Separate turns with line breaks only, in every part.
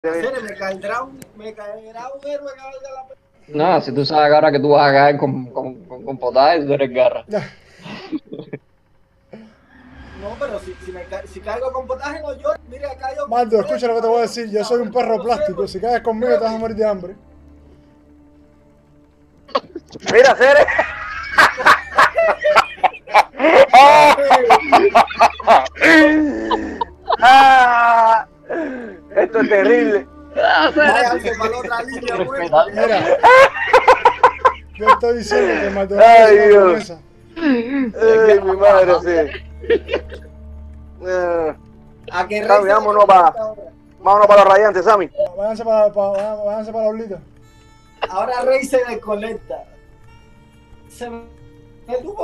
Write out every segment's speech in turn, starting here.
Me caerá un héroe que valga la pena.
No, si tú sabes ahora que tú vas a caer con potaje, tú eres garra.
No, pero si caigo con potaje no lloro. Mira, caigo con
Mando, escucha lo que te voy a decir. Yo soy un perro
no sé,
plástico. Si caes conmigo te vas a morir de hambre.
Mira, Cere. Esto es terrible.
váyanse para la otra línea, pues.
Mira, yo estoy diciendo que Maldonado
Ay,
es una
Dios.
promesa.
Ay, mi madre, sí.
A que
Sammy,
rey
vámonos para los radiantes, Sammy.
Váyanse para la olita.
Ahora Rey se desconecta. Se me tuvo.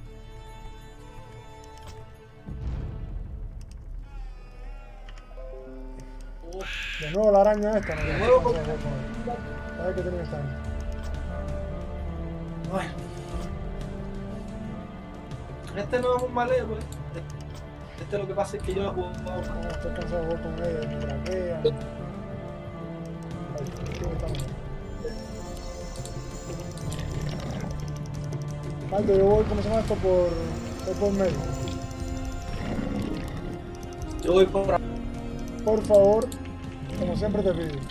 De nuevo la araña esta. ¿No?
De nuevo con-
A ver qué tiene que estar.
Bueno. Este no es un mal héroe. Este lo que pasa es que yo he jugado.
No, estoy cansado de jugar con ella. Me traquean. Maldo, yo voy, ¿cómo se llama esto? Por medio.
Yo voy por.
Por favor, como siempre te pido.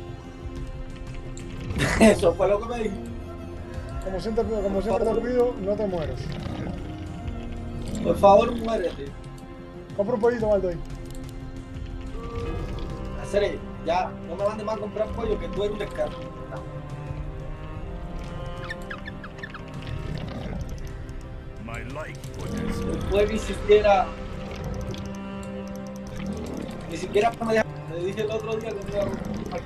Eso fue lo que me dijo.
Como siempre te pido, no te mueras.
Por favor, muérete.
Compra un pollito, Maldo, ahí.
Hacer ya, no me van de más a comprar pollo, que tú eres un descaro. Después ni siquiera me dejaron. Le dije el otro día que me iba a comprar.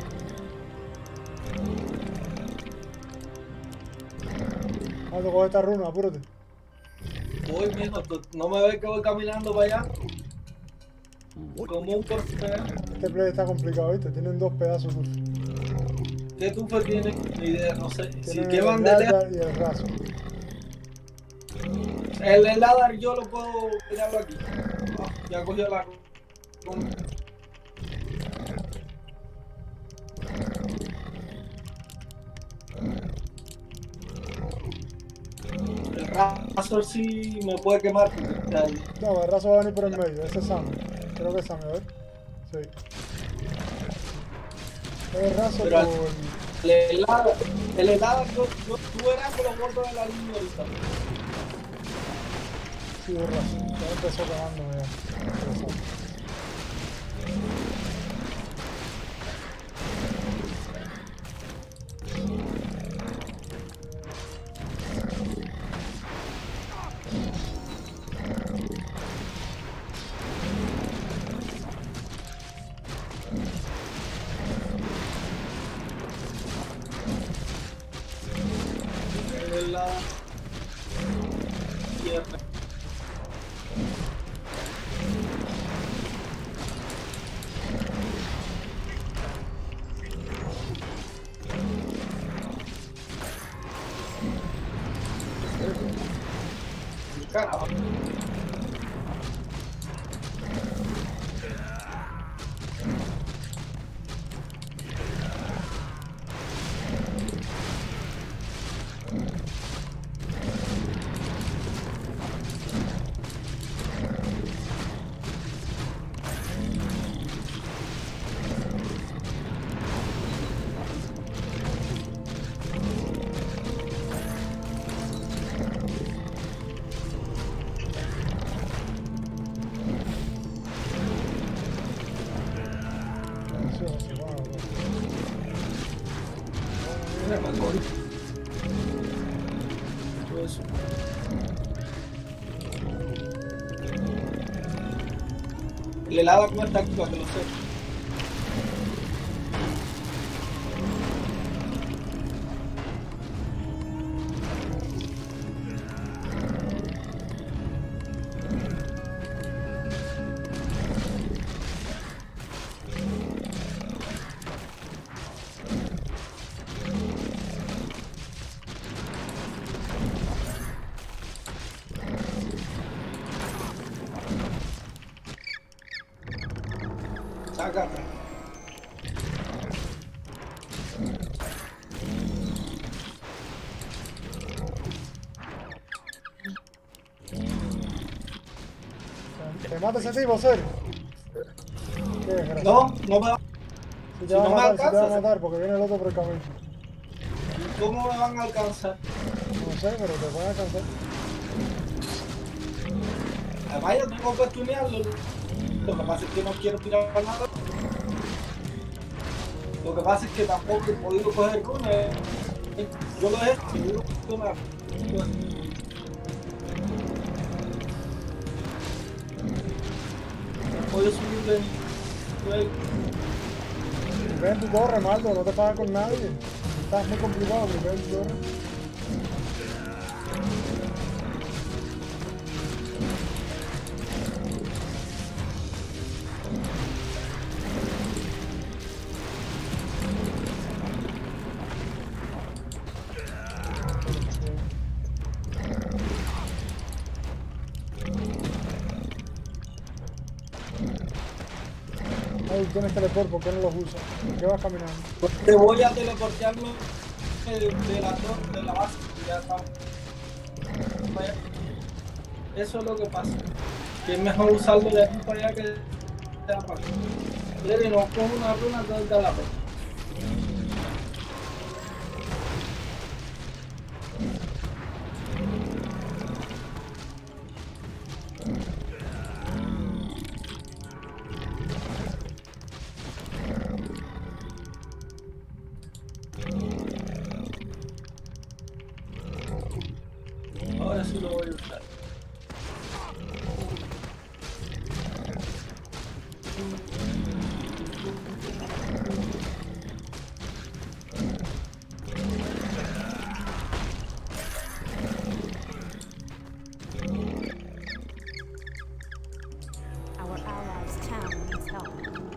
Maldo, coge esta runa, apúrate.
Voy mismo, no me ves que voy caminando para allá. Como un corcel.
Este play está complicado, ¿viste? Tienen dos pedazos de
¿Qué tufa tiene? Ni idea, no sé. Si
Tienen
que
el
van de lejos.
y el raso.
El heladar yo lo puedo tirarlo aquí. Ya cogió la. El raso sí me puede quemar porque está ahí.
No, el raso va a venir por el medio. Ese es Sammy. Creo que es Sammy, a ver. Sí. El raso
Pero
por...
el heladar tú verás que lo bordo de la línea ahorita.
Sí, el raso. Ya empezó quemándome ya. Interesante.
El heladar. Carajo. Todo eso. El helado como está aquí para que lo sé.
¿Te mata ese tipo, serio? Qué desgracia.
No, no me.
Si te
si
va a
no me
matar, si te va a
alcanzas.
matar, porque viene el otro por el camino.
¿Cómo me van a alcanzar?
No sé, pero te pueden alcanzar.
Además, yo tengo que tunearlo. Lo que pasa es que no quiero tirar nada. Lo que pasa es que tampoco he podido coger runa. Yo lo he hecho, seguro que me puedo subir de nivel.
Ve en tu torre, Maldo, no te pagas con nadie. Estás muy complicado, pero ve en tu torre. Ahí tienes teleport, ¿por qué no los usas? ¿Por qué vas caminando?
Te voy a teleportearme de la base. Ya está. Vaya. Eso es lo que pasa. Que es mejor usarlo de aquí para allá que de la parte. Y no cojo una runa de la parte. Ahora sí lo voy a usar.
Our allies' town needs help.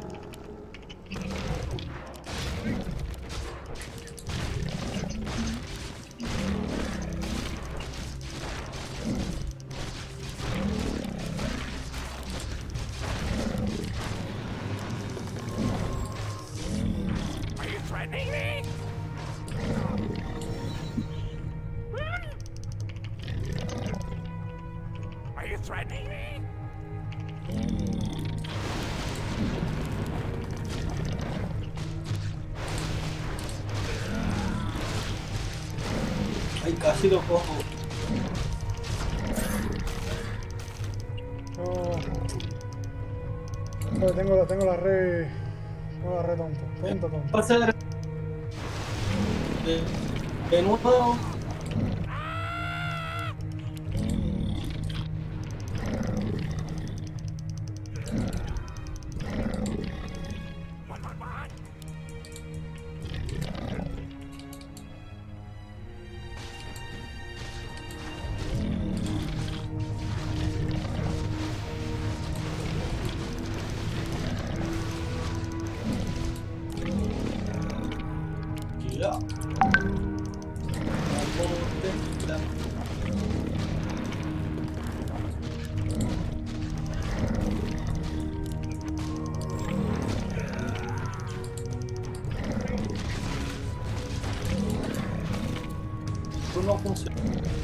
Are you threatening me? Are you threatening me?
Ay, casi lo cojo.
No. Pero tengo la red. Tengo la red tonto. Tonto.
Va a ser de nuevo.
One.
Ya. Esto no funciona.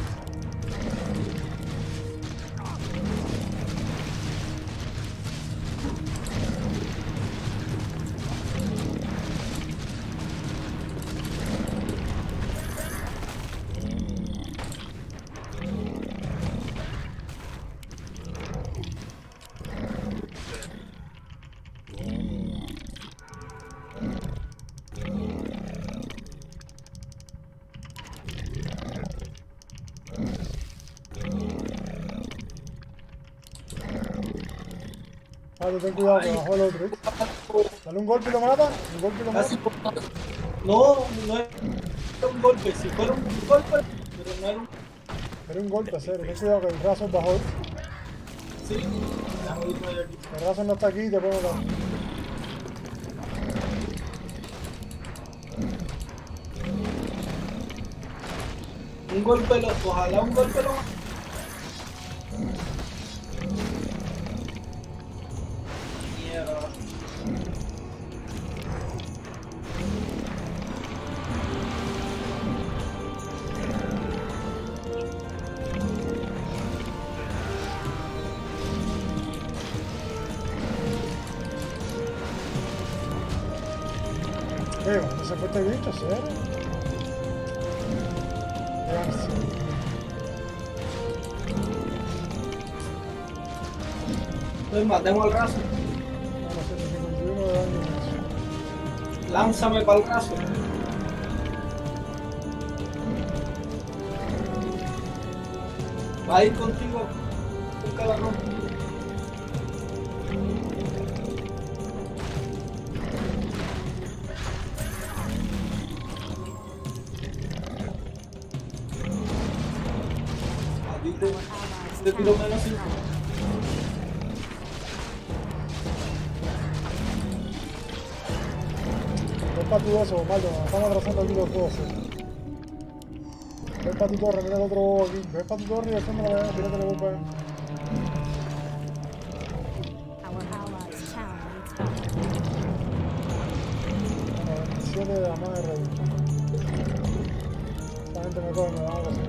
Vale, ten cuidado que bajó el otro. ¿eh? Dale un golpe y lo mata. Un golpe y lo mata.
Casi no, no es un golpe. Si fuera un golpe, pero no era un.
Era un golpe, serio. Ten cuidado que el raso bajó.
Sí, déjame irme de aquí.
El raso no está aquí y te puede matar.
Un golpe, ojalá un golpe lo. Mierda.
¿Qué? ¿Dónde se fue este bicho? ¿Serio? Qué ansia.
Pues matemos al raso.
No sé, 51 de daño.
Lánzame para el raso. Va a ir contigo. Busca la ropa. Aquí te tiro menos 5.
Ven para tu eso, Maldo, nos estamos atrasando aquí los dos. Ven para tu torre, mira el otro bobo aquí. Ven para tu torre y defiende la verdad, tírate la bomba.
Our allies' town needs help.
Bueno, 27 de la madre rey. Esta gente me coge, me da algo así.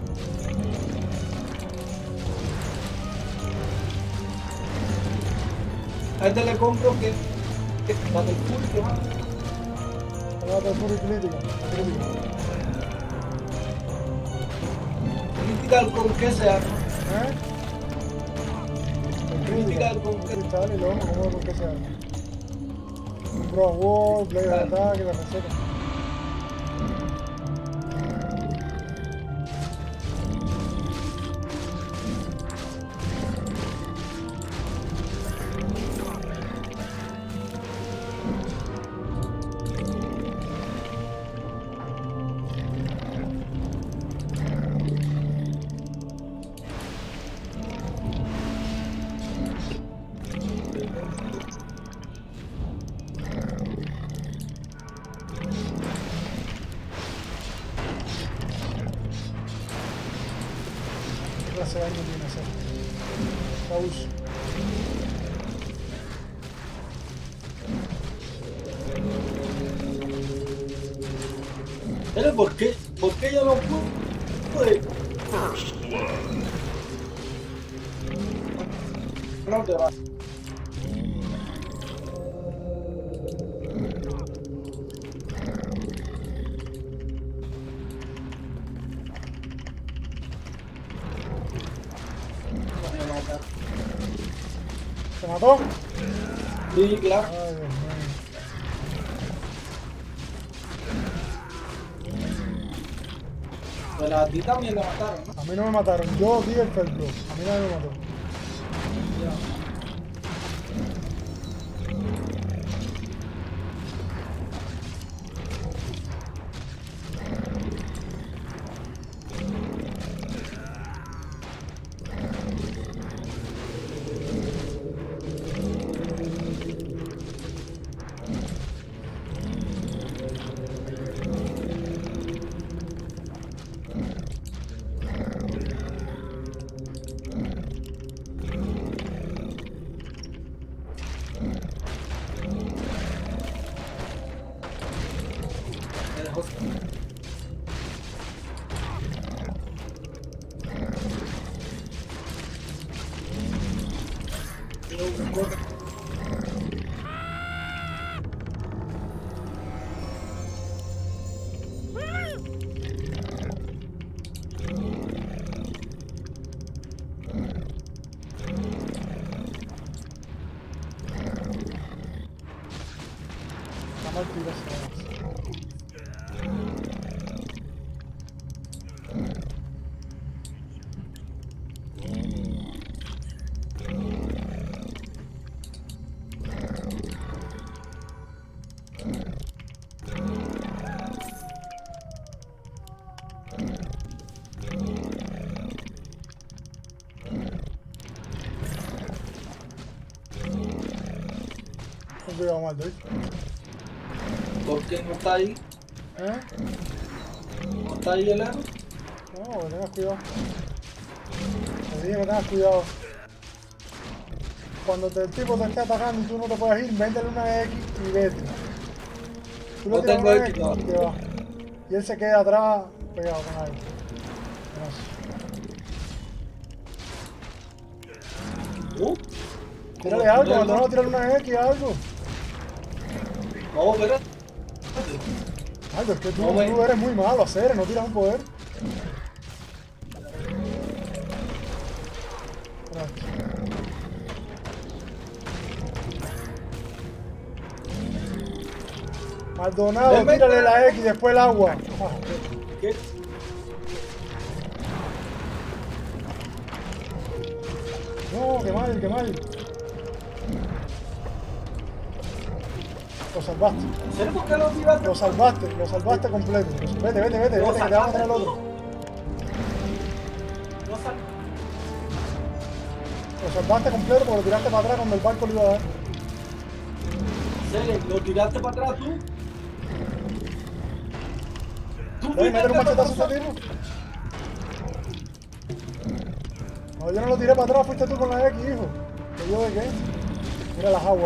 A este le compro que va del full que va.
Date el fury crítica, crítica.
Critical con que sea.
¿Eh? El
Critical con que
cristal y luego como con que sea. Un Bro Wall, Blade de ataque, la receta. ¿Qué clase de daño tiene ese? Caus.
Pero ¿por qué yo no pude? No te va.
¿Se mató?
Sí, claro.
Ay, Dios mío.
Pero a ti también la mataron, ¿no?
A mí no me mataron, yo di el Fell Blow. A mí nadie me mató.
Ya. Me dejó.
Está mal tiro ese. Ten cuidado, Maldo, ¿viste?
¿Por qué no está ahí?
¿Eh?
¿No está ahí el héroe?
No, que tengas cuidado. Te dije que tengas cuidado. Cuando el tipo te esté atacando y tú no te puedes ir, véndele una X y vete. Tú le
No
tiras
tengo
una
X
X y
todavía.
te vas. Y él se queda atrás pegado con alguien. Tírale algo, cuando no, tírale una X algo.
No, pero
Maldo, es que tú,
No me-
tú eres muy malo, hacer, no tiras un poder. Maldonado,
Ven,
tírale
ven.
la X y después el agua.
¿Qué?
No, qué mal, qué mal. Lo salvaste,
¿Sabes por qué lo tiraste?
lo salvaste completo. Vete, vete, vete,
Lo
vete, que te va a matar el
sacaste
otro.
tú. Lo sal-
Lo salvaste completo porque lo tiraste para atrás cuando el barco le iba a dar.
Cele, ¿lo tiraste para atrás tú? ¿Tú
Ven,
fuiste
métele
el
un
que
machetazo a
pasó?
ese tipo. No, yo no lo tiré para atrás, fuiste tú con la X, hijo. ¿Que yo de qué? Mira las aguas.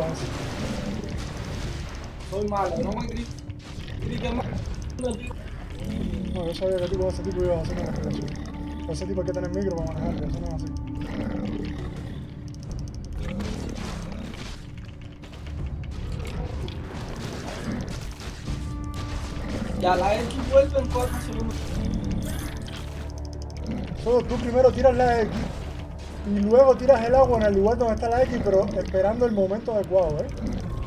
Soy malo, no me grites más.
No, yo sabía que ese tipo iba a hacer una respiración. Ese tipo hay que tener micro para manejarlo, eso no es así.
Ya la X vuelve en 4 segundos.
Solo tú primero tiras la X y luego tiras el agua en el lugar donde está la X, pero esperando el momento adecuado, ¿eh?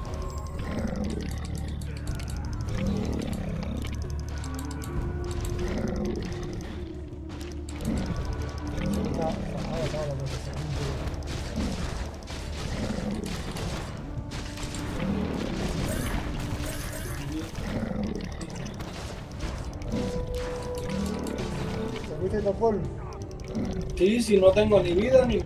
¿Te viste el pueblo?
Sí, si no tengo ni vida ni.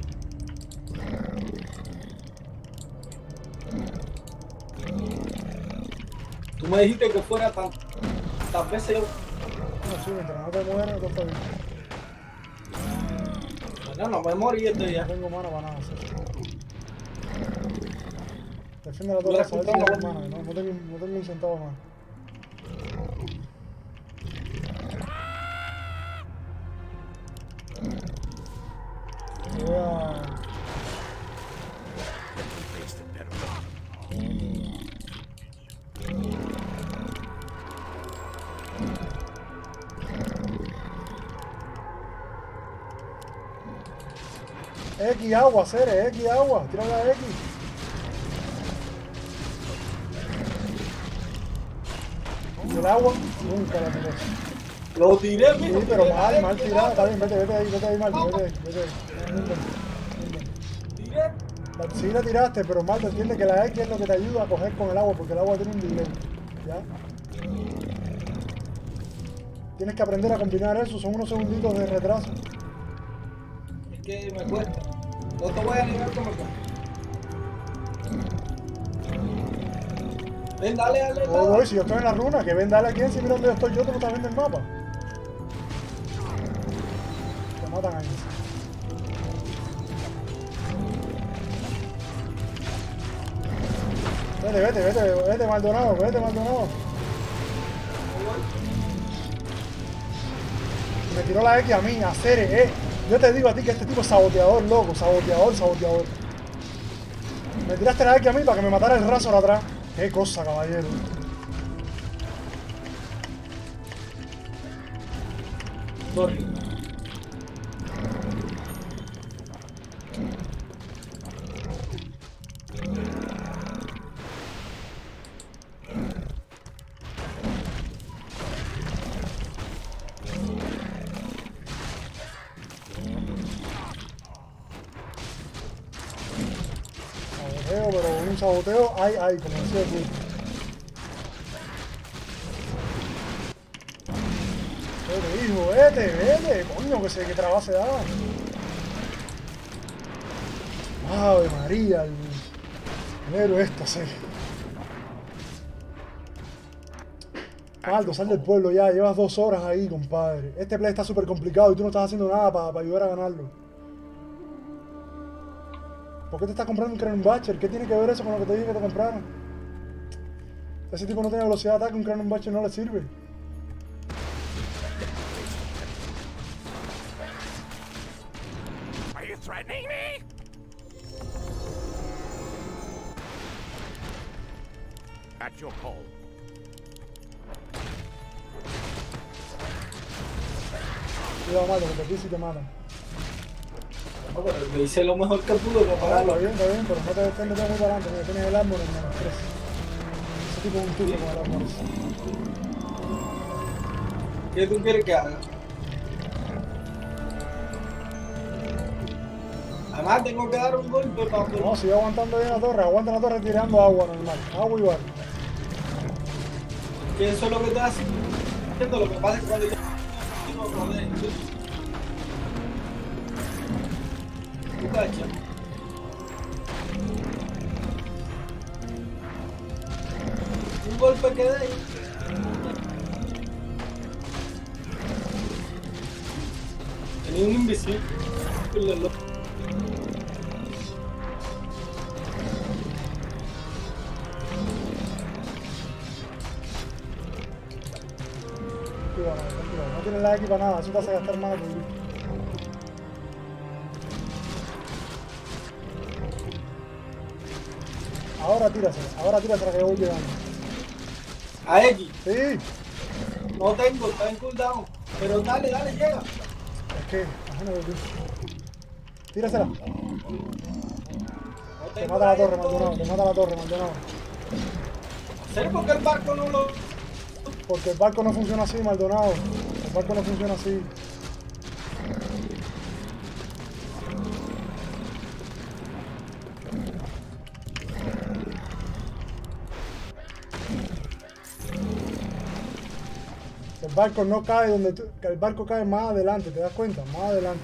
Tú me dijiste que fuera tantas veces.
No, sí, mientras no te mueras, no está bien.
Bueno, no me morí este
No
día.
tengo mana para nada, sí. Defiende la
Voy a
torre, a ver si
escuchar.
tengo mana, no tengo un centavo más. Voy a... X agua, Cere, X agua, tira la X. Y el agua, nunca la tiré.
Lo tiré,
Sí,
mijo.
pero
tiré la
mal,
X,
mal tirada, está bien, vete ahí, mal, vete ahí. No inventes.
Tiré.
Sí la tiraste, pero mal, te entiendes que la X es lo que te ayuda a coger con el agua, porque el agua tiene un delay, ¿ya? Tienes que aprender a combinar eso, son unos segunditos de retraso.
Es que me cuesta. No te voy a negar que me cuesta. Ven, dale, dale,
Voy,
dale.
si yo estoy en la runa, que ven, dale a quien, si mira dónde yo estoy yo, tú no estás viendo el mapa. Te matan ahí. Vete, Maldonado, vete, Maldonado. Me tiró la X a mí, a Cere, Yo te digo a ti que este tipo es saboteador, loco, saboteador. Me tiraste la X a mí para que me matara el Razor atrás. Qué cosa, caballero.
Sorry.
Saboteo, pero un saboteo, ay, como decía el Bulto. Vete, hijo, vete, coño, que trabajo se da. Ave María, el héroe esta, sí. Aldo, sal del pueblo ya, llevas 2 horas ahí, compadre. Este play está súper complicado y tú no estás haciendo nada para ayudar a ganarlo. ¿Por qué te estás comprando un Cannon Butcher? ¿Qué tiene que ver eso con lo que te dije que te compraron? Ese tipo no tiene velocidad de ataque, un Cannon Butcher no le sirve.
Are you threatening me? At your call.
Cuidado, malo, porque aquí sí te matan.
No, pero le hice lo mejor que pude para
Está
pararlo.
bien, pero no te estés metiendo muy para adelante, porque tienes el armor en menos 3. Ese tipo es un tubo con el armor.
¿Qué tú quieres que haga? Además tengo que dar un golpe para poder...
No, sigue aguantando bien la torre, aguanta la torre tirando agua normal. Agua igual.
Que eso es lo que estoy haciendo. Lo que pasa es que cuando yo no rodeo, tú cachas. Un golpe que dé. Tenía un invisible.
Cuidado, tranquilo, no tienes la X para nada, eso te hace gastar más de tu vida. Ahora tírasela que yo voy llegando.
A X.
Sí,
No tengo, está en cooldown. Pero dale, llega.
es que, ajá, no veo. Tírasela.
No
Te
tengo
mata la torre,
esto.
Maldonado, te mata la torre, Maldonado.
¿Sabes por qué el barco no lo...?
Porque el barco no funciona así, Maldonado. El barco no funciona así. El barco no cae donde que el barco cae más adelante, ¿te das cuenta? Más adelante.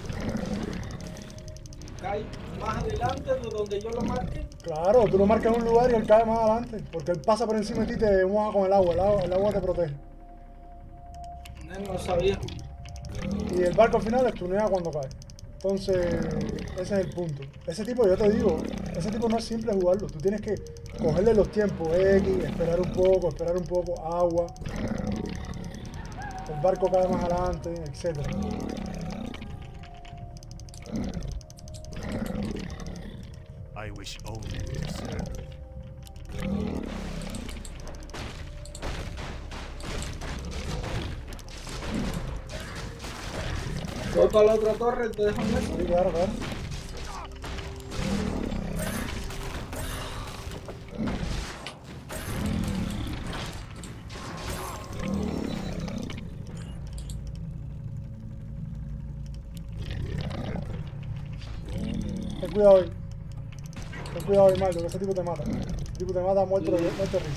Cae más adelante de donde yo lo marque.
Claro, tú lo marcas en un lugar y él cae más adelante. Porque él pasa por encima de ti y te moja con el agua. El agua te protege.
No sabía.
Y el barco al final estunea cuando cae. Entonces, ese es el punto. Ese tipo, yo te digo, ese tipo no es simple jugarlo. Tú tienes que cogerle los tiempos X, esperar un poco, agua. El barco cae más adelante, etc.
I wish only to serve.
Voy para la otra torre, te dejo en eso.
Sí, claro, claro. Ten cuidado ahí. Ten cuidado ahí, Maldo, que ese tipo te mata. El tipo te mata muerto de risa.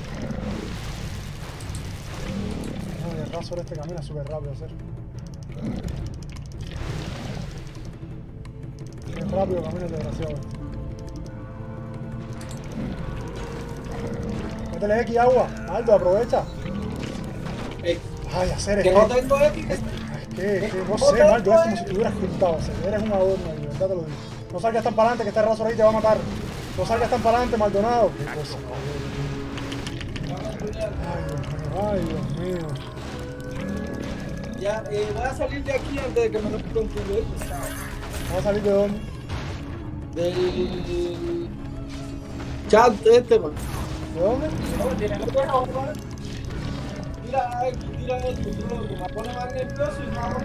Ay, el Razor este camina súper rápido, hacer. Es rápido camina el desgraciado. Métele X agua, Maldo, aprovecha. Ay, hacer
Que
es
no tengo X.
que no sé, Maldo, es como si estuvieras juntado, hacer. Eres un adorno ahí, de verdad te lo digo. No salgas tan para adelante, que este Razor ahí te va a matar. No salgas tan para adelante, Maldonado. Qué cosa, ay, Dios mío.
Ya, voy a salir de aquí antes de que me lo concluya.
¿Vamos a salir de dónde?
Del chat este, man.
¿De dónde?
Tira esto, que me pone más nervioso y más...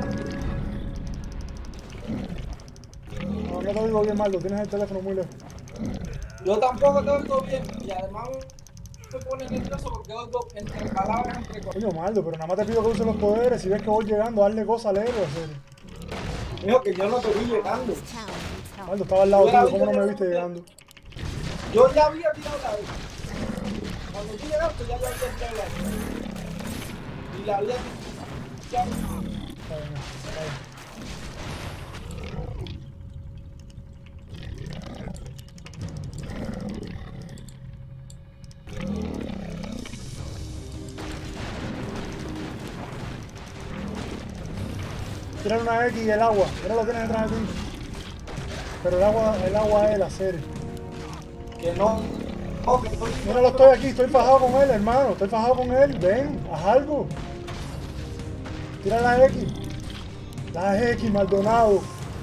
No, no te digo bien, Maldo, tienes el teléfono muy lejos.
Yo tampoco te oigo bien y además me pone nervioso porque oigo entre palabras entre cosas.
Coño, Maldo, pero nada más te pido que uses los poderes. Si ves que voy llegando, hazle cosas al héroe, hacer.
Dijo que yo no te vi llegando.
This town needs help.
Maldo, estaba al lado tuyo, ¿cómo no me viste llegando?
Yo ya había tirado la vez. Cuando tú llegaste ya había tirado la vez. Y la había tirado.
Está bien, está bien. Tirar una X y el agua, mira lo tienes detrás de ti. Pero el agua es el hacer.
Que no. No, que estoy...
Mira, lo estoy aquí, estoy fajado con él, hermano. Estoy fajado con él. Ven, haz algo. Tira la X. La X, Maldonado.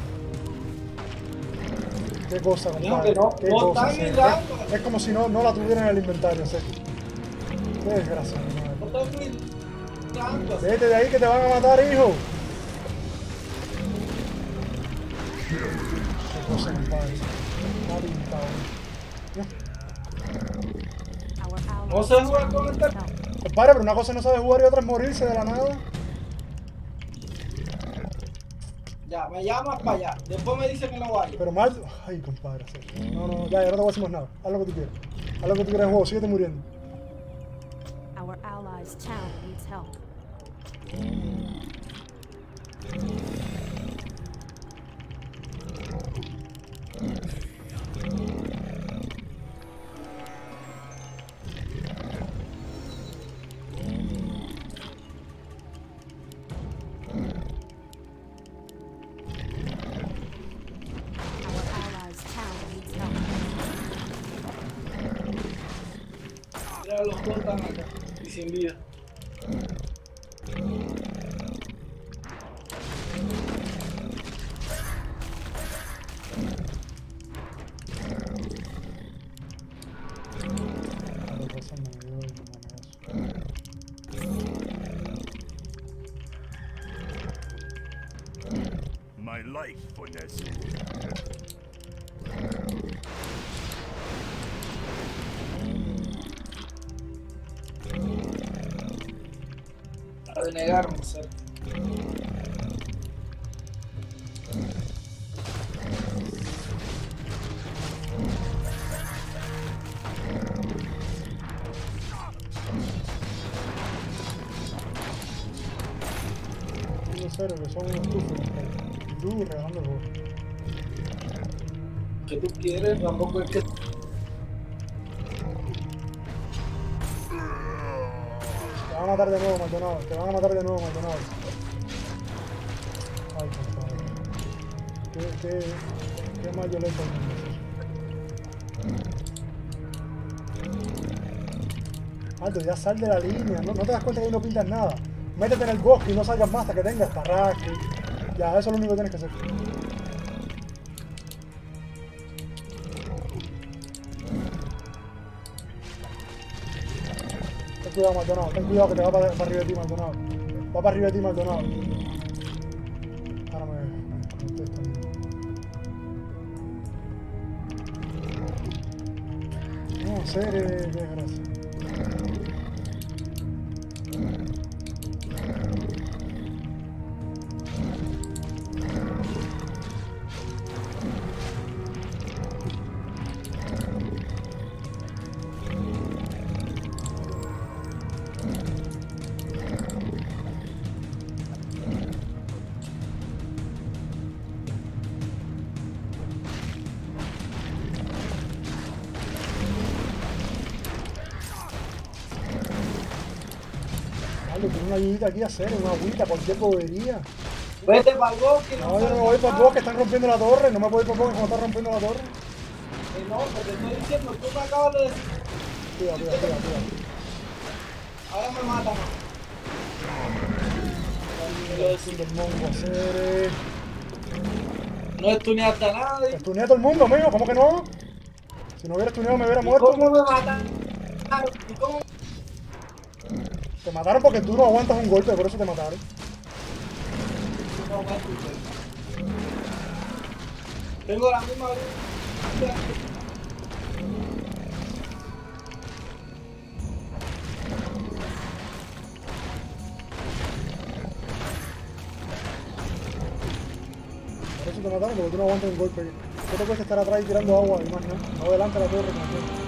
Qué cosa, compadre.
que no,
Qué
no
cosa.
están
sí.
mirando.
Es como si no la tuvieran en el inventario, ¿sí? Qué desgracia, mi madre.
No estoy mirando.
Vete de ahí que te van a matar, hijo. No sé, compadre. Está pintado.
Our
No
allies'
se juega
town
con
needs
esta.
help.
Compadre, pero una cosa no sabe jugar y otra es morirse de la nada.
Ya, me llamas para allá. Después me dice que no vaya.
Pero mal. Ay, compadre. No, no, ya no te voy a decir más nada. Haz lo que tú quieras. Haz lo que tú quieras en juego, síguete muriendo.
Our allies' town needs help. Our allies' town needs help.
Mira, los dos están acá. Y sin vida.
Vale, pásame yo y mándame eso.
My life for Nessie.
A denegarme, ser.
Digo cero, que son unos tufos, compadre. Y tú regalando el juego.
Que tú quieres, tampoco es que.
Te van a matar de nuevo, Maldonado. Te van a matar de nuevo, Maldonado. Ay, compadre. Qué mal violento el mundo. Alto, ya sal de la línea. No te das cuenta que ahí no pintas nada. Métete en el bosque y no salgas más hasta que tengas tarrasque. Ya, eso es lo único que tienes que hacer. Ten cuidado, Maldonado. Ten cuidado que te va para arriba de ti, Maldonado. Va para arriba de ti, Maldonado. Ahora me contestan. No, serio, qué desgracia. Aldo, tiene una ayudita aquí a hacer, una agüita, cualquier bobería.
Vete para el bosque.
No, yo no me voy para el bosque, están rompiendo la torre. No me puedo ir para el bosque como están rompiendo la torre.
No, pero te estoy diciendo, tú me acabas de decir.
Cuidado, cuidado, cuidado, cuidado.
Ahora me matan.
Lo decir del mongo, hacer.
No estuneaste a nadie.
Estuneé a todo el mundo, amigo, ¿cómo que no? Si no hubiera estuneado me hubiera
¿Y
muerto.
cómo me matan? ¿Y cómo?
Te mataron porque tú no aguantas un golpe, por eso te mataron.
No, me escuché. Tengo la misma vida.
Por eso te mataron porque tú no aguantas un golpe. ¿Qué te cuesta estar atrás y tirando agua y más no? No adelante la torre, como siempre.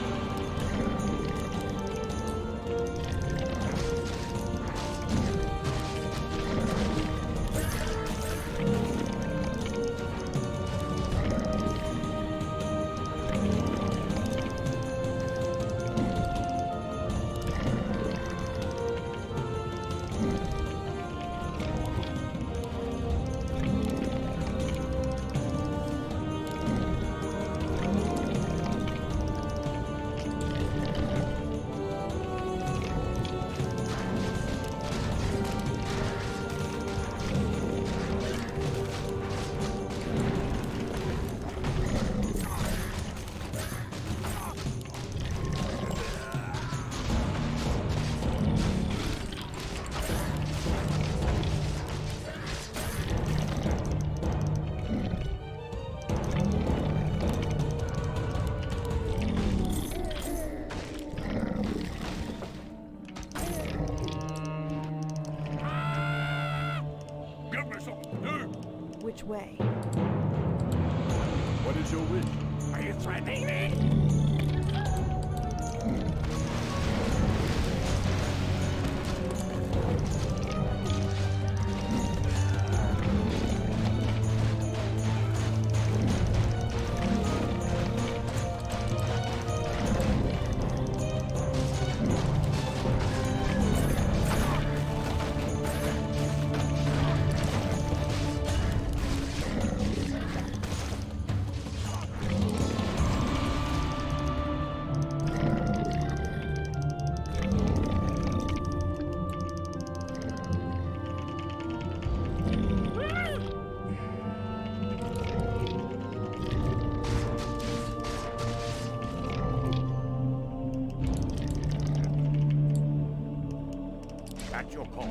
which way.
What is your wish? Are you threatening me? At your call.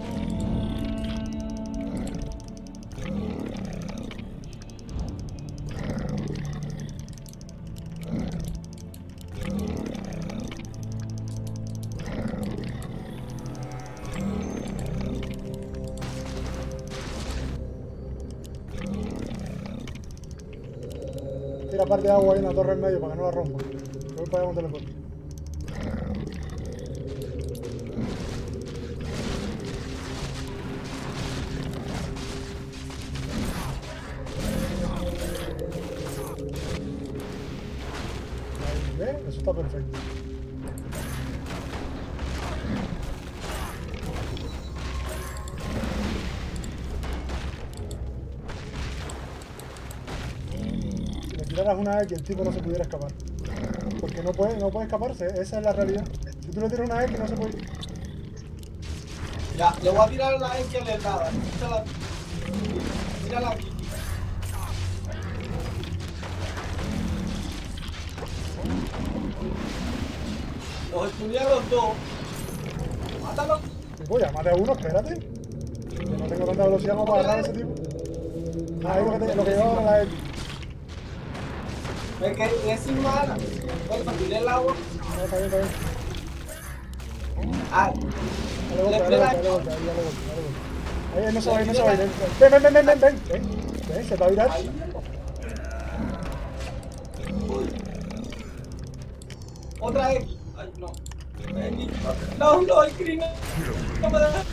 Tira parte de agua ahí en la torre en medio para que no la rompa. Voy para allá con teleporte. Ahí, ¿ves? Eso está perfecto. Si le tiraras una X, el tipo no se pudiera escapar. Porque no puede escaparse, esa es la realidad. Si tú le tiras una X, no se puede.
Ya, le voy a tirar la X alertada. Tírala aquí. Los estudié a los dos. Mátalo.
Tipo, ya mate a uno, espérate. Que no tengo tanta velocidad como para agarrar a ese tipo. Ahí lo que llevaba era la X.
Es que es sin mana. Bueno, tiré el agua.
No, está bien, está bien.
Ah,
Dale golpe,
le
dale
pega.
golpe, dale golpe, dale golpe. Ahí él no se va a ir, no se va a ir. Ven, se va a virar.
Ahí. Uy. Otra X. Ay, no. X. No, el crimen. No me deja.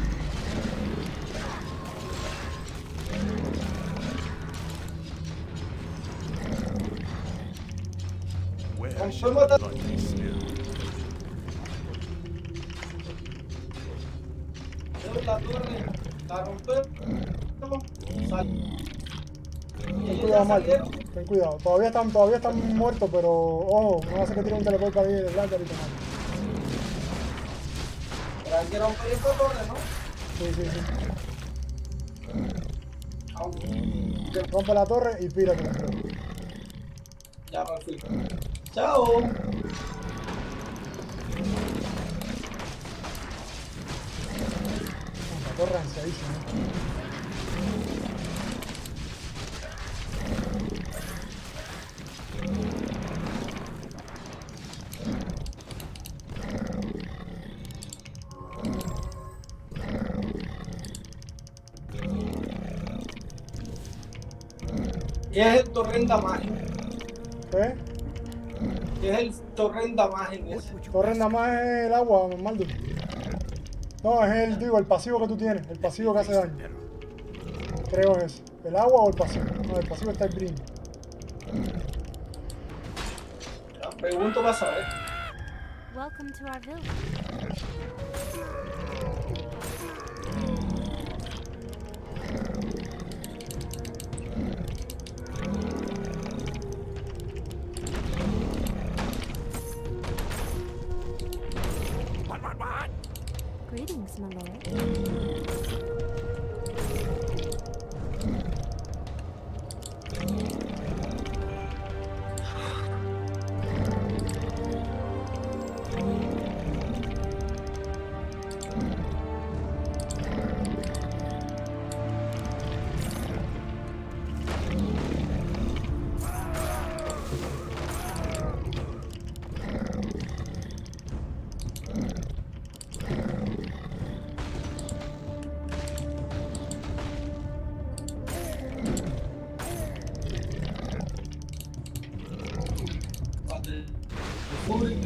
Where
shall the blood
be spilled?
La torre. La rompemos. Sal.
Ten cuidado, Marco. Ten cuidado. Todavía están muertos, pero ojo, no va a ser que tire un teleport para ahí de blanca ahorita.
Pero hay que romper esta torre, ¿no?
Sí.
Aunque
Rompe la torre y pírate.
ya me fui. Chao.
La torre ansiadísima.
¿Qué es el torrenta mágico?
¿Qué?
¿Qué es el torrenta mágico ese?
Torre nada más es el agua, Maldo. No, es el pasivo que tú tienes, el pasivo que hace daño. Creo es ese. ¿El agua o el pasivo? No, el pasivo está el green.
La pregunto para saber.
Welcome to our village.
What?
Greetings, my lord.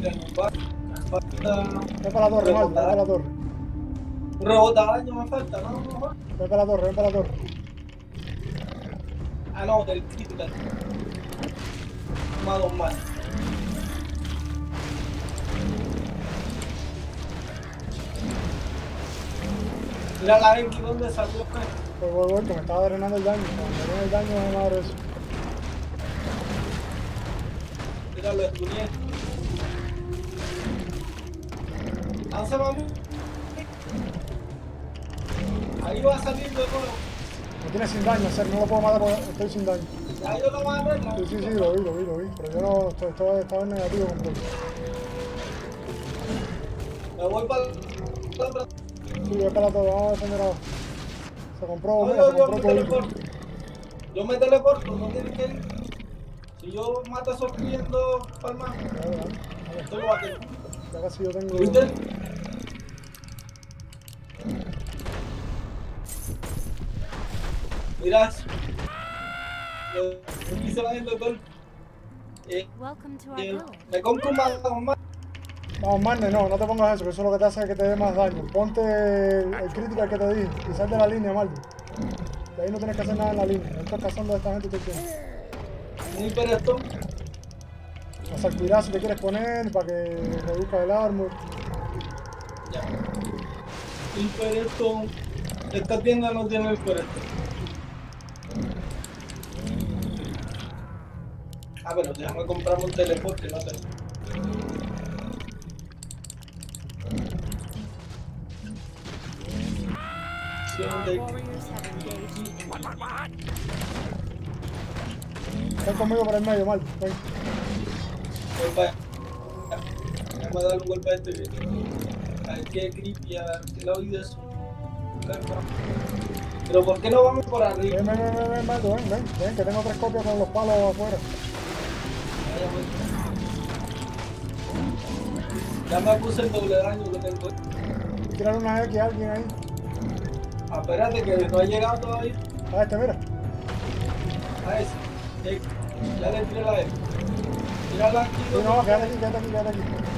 mira, no va. Me falta.
Ven para la torre, Maldo, ven para la torre.
Un rebota daño me falta, ¿no? No va.
Ven para la torre, ven para la torre.
Ah, no, del critical. Más 2 más. Mira la Enki donde salió.
Voy, que me estaba drenando el daño. Cuando me drena el daño, me madre eso.
Mira, lo estudié. Lanza, mami. Ahí va a salir de nuevo.
Me tiene sin daño, hacer, no lo puedo matar porque estoy sin daño.
Ya yo lo voy a ver.
Sí, lo vi. Pero yo no estaba en negativo completo.
Me voy para la.
Sí, voy para la torre, vamos a defender ahora. Se compró,
No,
mira, se
yo
compró
me
todo.
teleporto. Yo me teleporto, no tienes que ir. Si yo mato a esos clientes palmas, esto lo va a tener.
Ya casi yo tengo.
¿Viste? Mira. Aquí se va el doctor.
Welcome to our village.
Me compro un más.
Vamos, Marne, no te pongas eso, que eso es lo que te hace que te dé más daño. Ponte el critical que te dije y sal de la línea, Marne. De ahí no tienes que hacer nada en la línea. No estás cazando a esta gente todo el tiempo.
Un hiperestón.
A Salcuirá si te quieres poner para que reduzca el armor.
Ya. Hiperestón. Esta tienda no tiene hiperestón. Ah, pero déjame comprarme un teleporte, no tengo.
Our warriors have engaged the enemy.
Ven conmigo por el medio, Marne. Ven.
Voy para allá. Déjame darle un golpe a este bien. A ver qué creepy, a ver qué la oí de eso. Pero ¿por qué no vamos por arriba?
Ven, Marne, ven, que tengo 3 copias con los palos afuera.
Ya me puse el doble daño que tengo.
Tírale una X a alguien ahí.
Ah, espérate que no ha llegado todavía.
A este, mira.
A ese. Ya le tiré la E. Tírala aquí.
Sí, no, quédate aquí.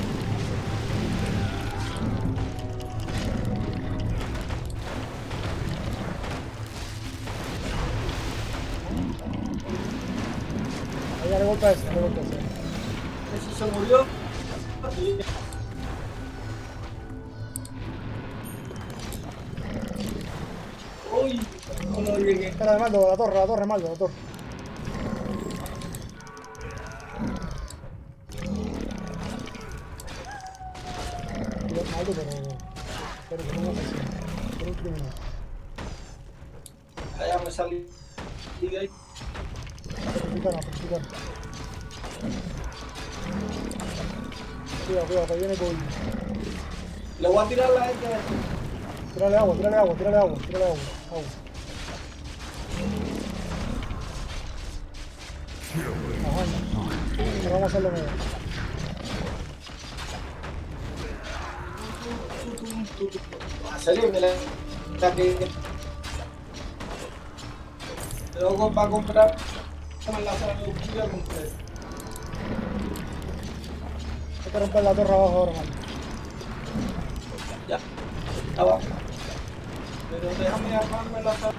Ahí dale golpe a ese,
Ese se murió. Sí. Uy, no llegué.
Espera, Maldo, la torre, Maldo, la torre. Maldo, pero que no me asesino. Pero un criminal.
Allá me salí. Y ahí.
Africano. Cuidado, que viene Gold.
Le voy a tirar la E.
Tírale agua. Agua. Ajá. Ahora vamos a hacerlo mejor.
Hacerle la que. Luego va a comprar la sala de oscura completa.
Hay que romper la torre abajo ahora, man.
Ya. Abajo. Pero déjame armarme la sala.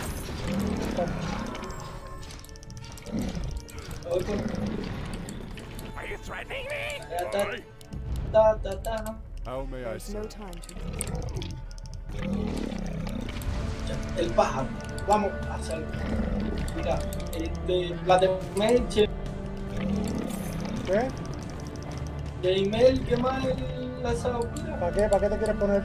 Voy con.
Are you threatening me?
Ta.
How may I
There's
serve?
no time to
El pájaro. Vamos a hacerlo. Mira, la de mail,
¿Qué?
de email, ¿qué más es la sala oscura?
¿Para qué? ¿Para qué te quieres poner?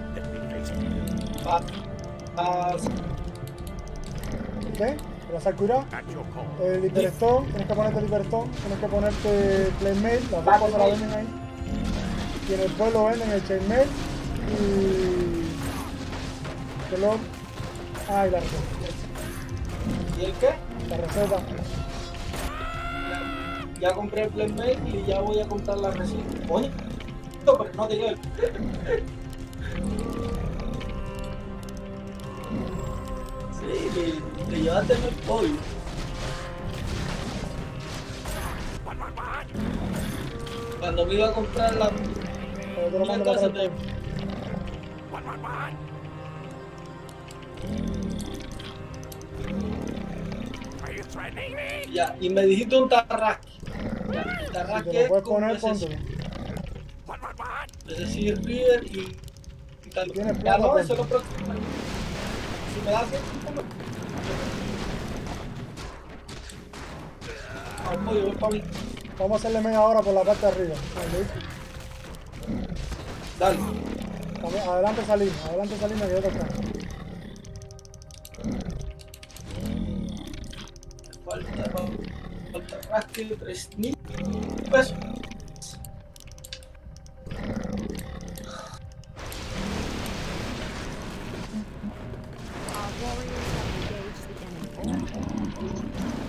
¿Qué? ¿La Salcuirá?
At your call.
El hiperstone, tienes que ponerte el hiperstone, tienes que ponerte chainmail, las dos cosas la venden ahí. Y en el pueblo venden el chainmail y... ¿Qué lo? Ah, y la receta.
¿Y el qué?
La receta.
Ya compré el Playmail y ya voy a comprar la receta. Oye, pero no te llevo. Sí, te llevaste el pollo. Cuando me iba a comprar la
Pero te lo mando para atrás.
Are you threatening me?
ya, y me dijiste un tarrasque. Ya, el
Si
tarrasque
te lo
es
puedes
como
poner,
ese
póntelo.
decir River y tal.
Si tienes
Ya
plata,
no, eso
ponte.
lo próximo. Si me das tiempo, vamos, yo voy para mí.
Vamos a hacerle media hora por la parte de arriba. Ahí.
Dale.
Adelante salimos que yo te alcanzo.
Falta rasque 3.000 pesos.
Our warriors have engaged the enemy.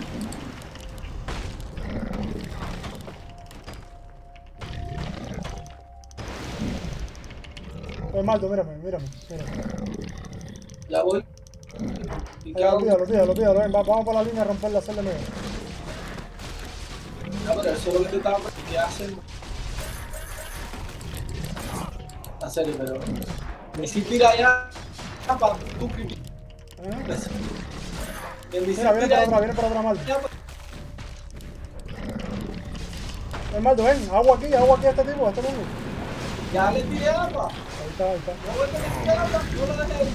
Maldo, mírame.
Ya voy. Y
Ahí, pídalo, ven, vamos por la línea a romperla, hacerle medio.
No, pero eso es lo que te estaba que hacen. En serio, pero me hiciste ir allá para tu criticar.
Mira, viene para atrás, Maldo. Maldo, ven, agua aquí a este tipo, a este mundo.
Ya le tiré agua.
Ahí está.
No vuelvo a tirar agua, no lo dejé.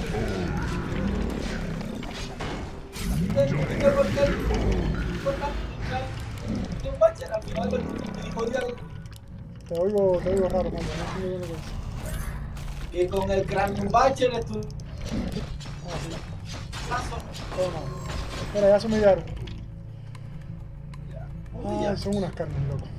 Al final me dijo
Te oigo raro, Maldo, no sé muy bien lo que dices.
que con el Cranium Batcher estuvo.
Mira, ya se humillaron.
Ya.
Ay, son unas carnes, loco.